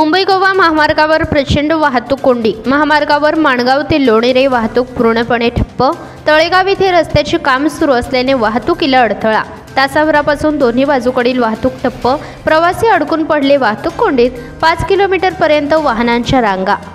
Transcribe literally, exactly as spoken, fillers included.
मुंबई गोवा महामार्गावर प्रचंड वाहतूक कोंडी। महामार्गावर माणगाव ते लोणेरे वाहतूक पूर्णपणे ठप्प। तळेगाव येथे रस्त्याचे काम सुरू असल्याने वाहतुकीला अडथळा। तासाभरापासून दोन्ही बाजूकडील वाहतूक ठप्प। प्रवासी अडकून पडले वाहतूक कोंडीत। पाच किलोमीटर पर्यंत वाहनांच्या रांगा।